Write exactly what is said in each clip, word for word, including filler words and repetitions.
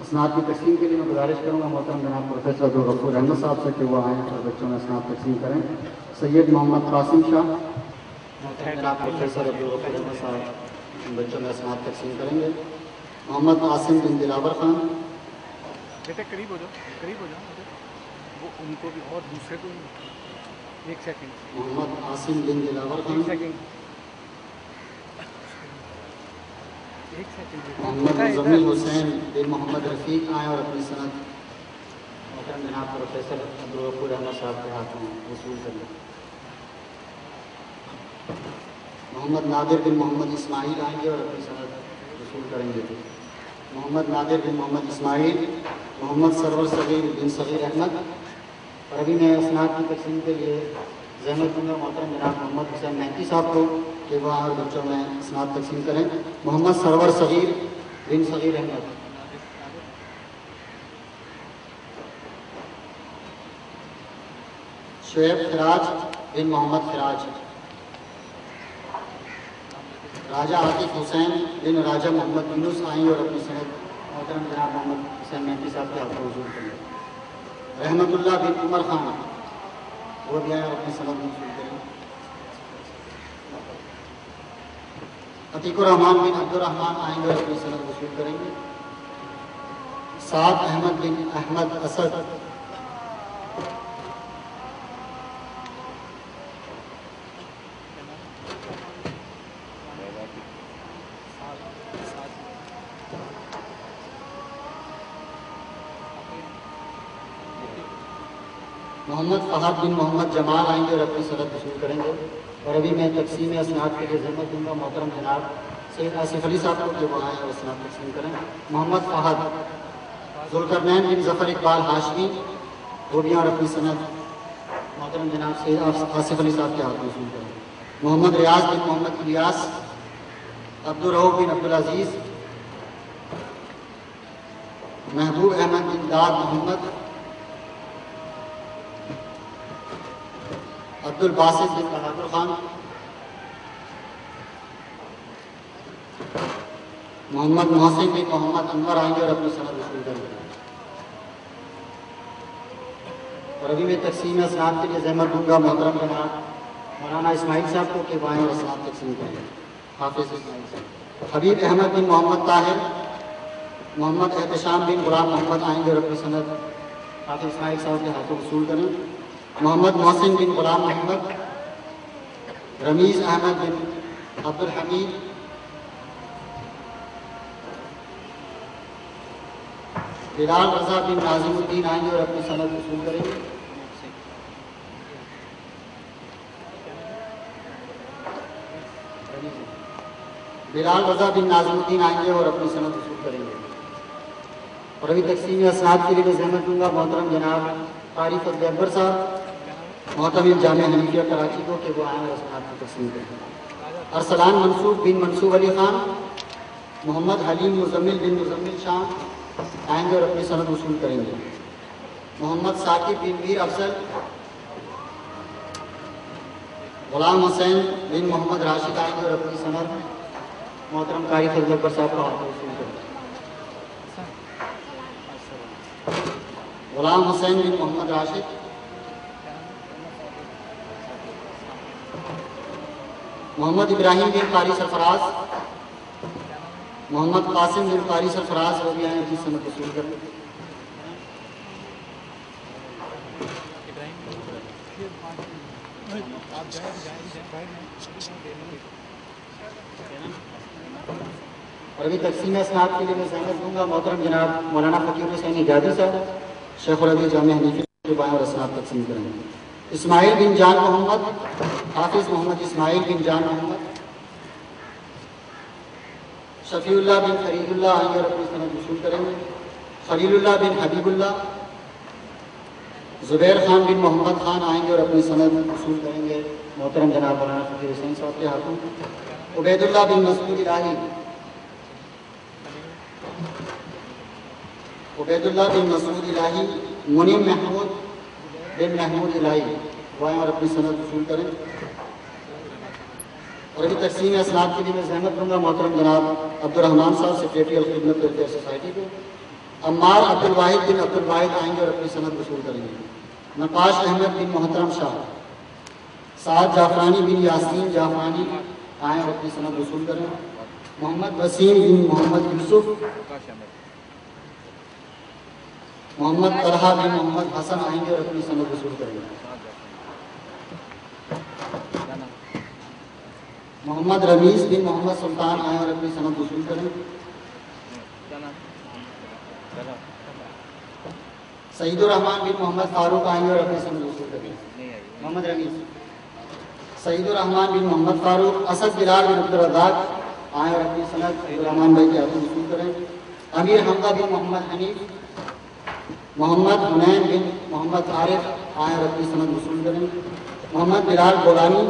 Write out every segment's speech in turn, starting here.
اسناد کی تقسیم کے لیے میں گزارش کروں گا محترم جناب پروفیسر عبدالغفور احمد صاحب سے کہ وہ آئیں اور بچوں میں اسناد تقسیم کریں. سید محمد قاسم شاہ. محترم جناب پروفیسر عبدالغفور احمد صاحب بچوں میں اسناد تقسیم کریں گے. محمد قاسم بن دلاور خان. بیٹا قریب ہو جاؤ قریب ہو جاؤ وہ ان کو بھی اور دوسرے کو ایک سیکنڈ. محمد قاسم بن دلاور خان. محمد مزمل حسین بن محمد رفیق آئیں اور اپنی سند محترم جناب پروفیسر عبدالغفور احمد صاحب کے ہاتھ میں وصول کریں. محمد نادر بن محمد اسماعیل آئیں گے اور اپنی سند وصول کریں گے. محمد نادر بن محمد اسماعیل. محمد سرور صغیر بن صغیر احمد. اور ابھی میں اسناد کی تقسیم کے لیے زحمت دوں گا محترم جناب محمد حسین مہدی صاحب کو کہ وہ اور بچوں میں اسناد تقسیم کریں. محمد سرور صغیر بن صغیر احمد. شعیب خراج بن محمد خراج. راجہ عاطف حسین بن راجہ محمد یونس آئیں اور اپنی سند محترم جناب محمد حسین مہدی صاحب کے ہاتھ کو وصول کریں. رحمت اللہ بن عمر خان وہ بھی آئیں اور اپنی سند وصول کریں. عتیق الرحمان بن عبد الرحمان آئیں گے اور اپنی سند وصول کریں گے. سعد احمد بن احمد اسد. محمد فہد بن محمد جمال آئیں گے اور اپنی سند وصول کریں گے. اور ابھی میں تقسیم اسناد کے لیے زحمت دوں گا محترم جناب سید آصف علی صاحب کو کہ وہ آئیں اور اسناد تقسیم کریں. محمد فہد. ذوالقرنین بن ظفر اقبال ہاشمی وہ بھی اور اپنی سند محترم جناب سید آصف علی صاحب کے ہاتھ وصول کریں. محمد ریاض بن محمد الیاس. عبدالرؤف بن عبدالعزیز. محبوب احمد بن داد محمد. عبد الباسط بن بہادر خان. محمد محسن بن محمد انور آئیں گے اور اپنی سند وصول کریں گے. اور ابھی میں تقسیم اسناد کے لیے زحمت دوں گا محترم جناب مولانا اسماعیل صاحب کو کہ وہ آئیں اور اسناد تقسیم کریں گے. حافظ اسماعیل صاحب. حبیب احمد بن محمد طاہر. محمد احتشام بن غلام محمد آئیں گے اور اپنی سند حافظ اسماعیل صاحب کے ہاتھوں وصول کریں. محمد محسن بن غلام محمد. رمیز احمد بن عبد الحمید. بلال رضا بن ناظم الدین آئیں گے اور اپنی سند وصول کریں گے. بلال رضا بن ناظم الدین آئیں گے اور اپنی سند وصول کریں گے. اور ابھی تقسیم اسناد کے لیے میں زحمت دوں گا محترم جناب قاری فضل اکبر صاحب محتمل جامعہ حنیفیہ کراچی کو کہ وہ آئیں اور اسناد کی تقسیم کریں. ارسلان منصور بن منصور علی خان. محمد حلیم مزمل بن مزمل شاہ آئیں گے اور اپنی سند وصول کریں گے. محمد ثاقب بن میر افضل. غلام حسین بن محمد راشد آئیں گے اور اپنی سند محترم قاری فضل اکبر صاحب کا ہاتھ وصول کریں گے. غلام حسین بن محمد راشد. محمد ابراہیم بن قاری سرفراز. محمد قاسم بن قاری سرفراز وہ بھی آئیں اپنی سند وصول کریں. اور ابھی تقسیم اسناد کے لیے میں زحمت دوں گا محترم جناب مولانا فقیر حسین حجازی صاحب شیخ الحدیث جامعہ حنیفیہ کے بائیں اور اسناد تقسیم کریں گے. اسماعیل بن جان محمد. حافظ محمد اسماعیل بن جان محمد. شفیع اللہ بن خلیل اللہ آئیں گے اور اپنی سند وصول کریں گے. خلیل اللہ بن حبیب اللہ. زبیر خان بن محمد خان آئیں گے اور اپنی سند وصول کریں گے محترم جناب مولانا فقیر حسین صاحب کے ہاتھوں. عبید اللہ بن مسعود الہی. عبید اللہ بن مسعود الہی. منیم محمود بن محمود الہی وہ آئیں اور اپنی سند وصول کریں. اور ابھی تقسیم اسناد کے لیے میں زحمت دوں گا محترم جناب عبد الرحمان صاحب سیکریٹری الخدمت ویلفیئر سوسائٹی کو عمار عبد الواحد بن عبد الواحد آئیں گے اور اپنی سند وصول کریں گے. نقاش احمد بن محترم شاہ. سعد جعفرانی بن یاسین جعفرانی آئیں اور اپنی سند وصول کریں. محمد وسیم بن محمد یوسف. محمد طلحہ بن محمد حسن آئیں گے اور اپنی سند وصول کریں گے. محمد رمیز بن محمد سلطان آئیں اور اپنی سند وصول کریں. سعید الرحمان بن محمد فاروق آئیں گے اور اپنی سند وصول کریں. محمد رمیز. سعید الرحمان بن محمد فاروق. اسد بلال بن عبد الرزاق آئیں اور اپنی سند عبد الرحمان بھائی کے ہاتھوں وصول کریں. امیر حمزہ بن محمد حنیف. محمد حنین بن محمد عارف آئیں اور اپنی سند وصول کریں. محمد بلال بولانی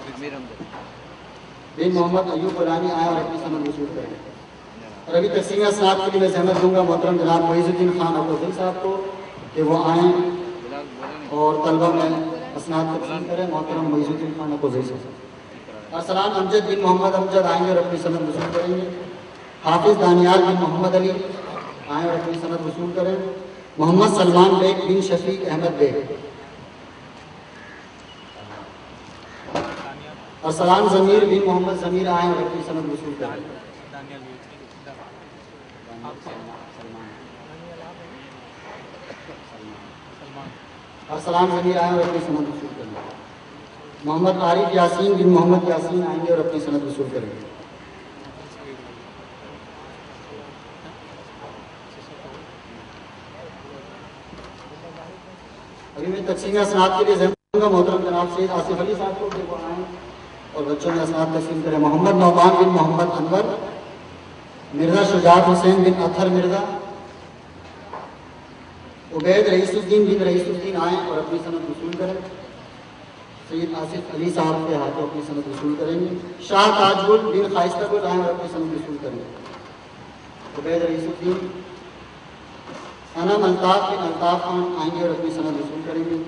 بن محمد ایوب بولانی آئیں اور اپنی سند وصول کریں. اور ابھی تقسیم اسناد کے لیے میں زحمت دوں گا محترم جناب محیز الدین خان ابوالفضل صاحب کو کہ وہ آئیں اور طلبہ میں اسناد تقسیم کریں. محترم محیز الدین خان ابوالفضل صاحب. ارسلان امجد بن محمد امجد آئیں گے اور اپنی سند وصول کریں گے. حافظ دانیال بن محمد علی آئیں اور اپنی سند وصول کریں. محمد سلمان بیگ بن شفیق احمد بیگ. ارسلان ضمیر بن محمد ضمیر آئیں اور اپنی سند وصول کریں. ارسلان ضمیر آئیں اور اپنی سند وصول کریں. محمد عارف یاسین بن محمد یاسین آئیں گے اور اپنی سند وصول کریں گے. ابھی میں تقسیم اسناد کے لیے ذہن دوں گا محترم جناب سید آصف علی صاحب کو کہ وہ آئیں اور بچوں میں اسناد تقسیم کریں. محمد نعمان بن محمد انور. مرزا شجاعت حسین بن اطہر مرزا. عبید رئیس الدین بن رئیس الدین آئیں اور اپنی سند وصول کریں. سید آصف علی صاحب کے ہاتھوں اپنی سند وصول کریں گے. شاہ تاج گل بن خائستہ گل آئیں اور اپنی سند وصول کریں گے. عبید رئیس الدین. انم الطاف بن الطاف خان آئیں گے اور اپنی سند وصول کریں گے.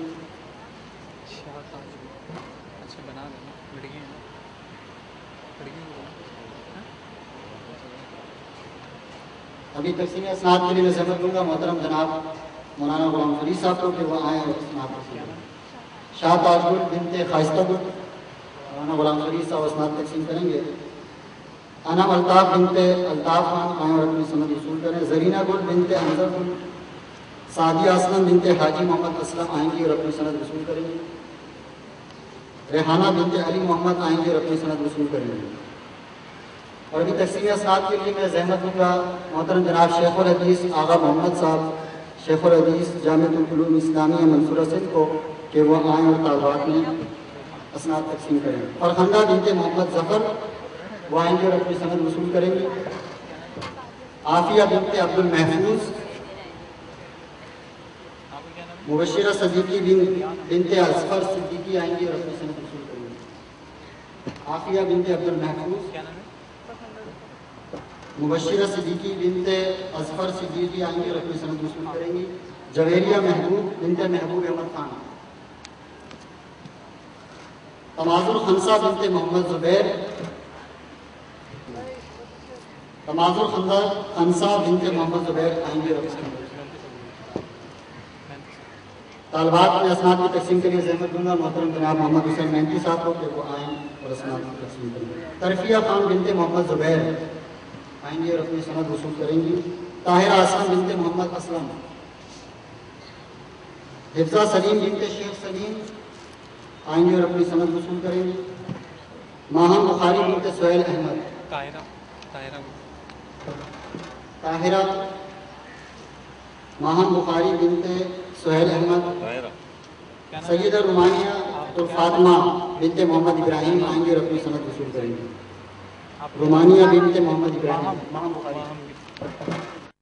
ابھی تقسیم اسناد کے لیے میں زحمت دوں گا محترم جناب مولانا غلام فرید صاحب کو کہ وہ آئیں اور اسناد تقسیم کریں. شاہ تاج گل بنت خائستہ گل مولانا غلام فرید صاحب اسناد تقسیم کریں گے. انم الطاف بنت الطاف خان آئیں اور اپنی سند وصول کریں. زرینہ گل بنت انظر گل. سعدیہ اسلم بنت حاجی محمد اسلم آئیں گی اور اپنی سند وصول کریں گے. ریحانہ بنت علی محمد آئیں گے اور اپنی سند وصول کریں گے. اور ابھی تقسیم اسناد کے لیے میں زحمت دوں گا محترم جناب شیخ الحدیث آغا محمد صاحب شیخ الحدیث جامعۃ العلوم اسلامیہ منصورہ سندھ کو کہ وہ آئیں اور طالبات میں اسناد تقسیم کریں. فرخندہ بنت محمد ظفر وہ آئیں گے اور اپنی سند وصول کریں گے. عافیہ بنت عبد المحفوظ. مبشرہ صدیقی بنت اصفر صدیقی آئیں گی اور اپنی سند وصول کریں گے. عافیہ بنت عبد المحفوظ. مبشرہ صدیقی بنت اصفر صدیقی آئیں گی اور اپنی سند وصول کریں گی. جویریہ محبوب بنت محبوب احمد خان. تماز الخنسہ بنت محمد زبیر. تماز الخنسہ بنت محمد زبیر آئیں گی اور اپنی سند. طالبات میں اسناد کی تقسیم کے لیے زحمت دوں گا محترم جناب محمد حسین مہنتی صاحب کو کہ وہ آئیں اور اسناد کی تقسیم کریں. ترفیہ خان بنت محمد زبیر آئیں گی اور اپنی سند وصول کریں گی. طاہرہ اسلم بنت محمد اسلم. حفظہ سلیم بنت شیخ سلیم آئیں گی اور اپنی سند وصول کریں گی. ماہم بخاری بنت سہیل احمد. طاہرہ ماہم بخاری بنت سہیل احمد. سیدہ رومانیہ فاطمہ بنت محمد ابراہیم آئیں گے اور اپنی سند وصول کریں گے. رومانیہ بنت محمد ابراہیم ماہم بخاری.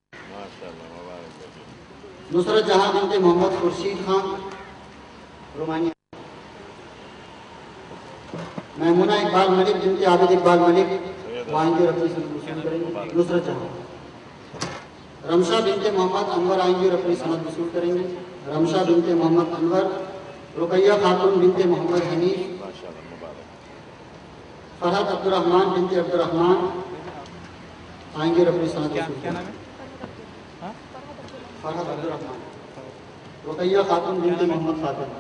نصرت جہاں بنت محمد خورشید خان رومانیہ. میمونہ اقبال ملک بنت عابد اقبال ملک آئیں گے اور اپنی سند وصول کریں گے. نصرت جہاں. رمشہ بنت محمد انور آئیں گے اور اپنی سند وصول کریں گے. رمشہ بنت محمد انور. رقیہ خاتون بنت محمد حنیف. فرحت عبد الرحمن بنت عبد الرحمن آئیں گے اور اپنی سند وصول کریں گے. فرحت عبدالرحمان، رقیہ خاتون بنت محمد خاتون.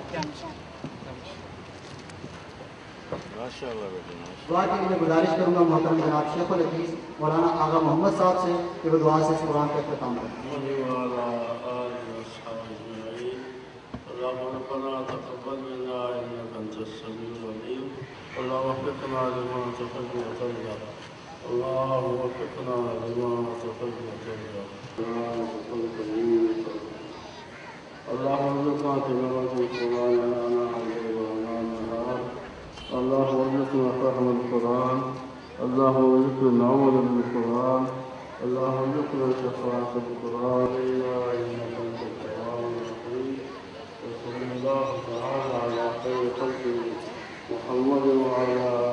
دعا کے لیے میں گزارش کروں گا محترم جناب شیخ الحدیث مولانا آغا محمد صاحب سے کہ وہ دعا سے اس قرآن کا اختتام کریں. اللهم ربنا تقبل منا انك انت السميع العليم. اللهم وفقنا لما تحب وترضى. اللهم وفقنا لما تحب وترضى. اللهم ارزقنا تلاوة القرآن آناء الليل وآناء النهار. اللهم ارزقنا فهم القرآن. اللهم ارزقنا عمل بالقرآن. اللهم ارزقنا شفاعة القرآن. انك انت التواب الرحيم. وصلى الله تعالى على خير خلقه محمد وعلى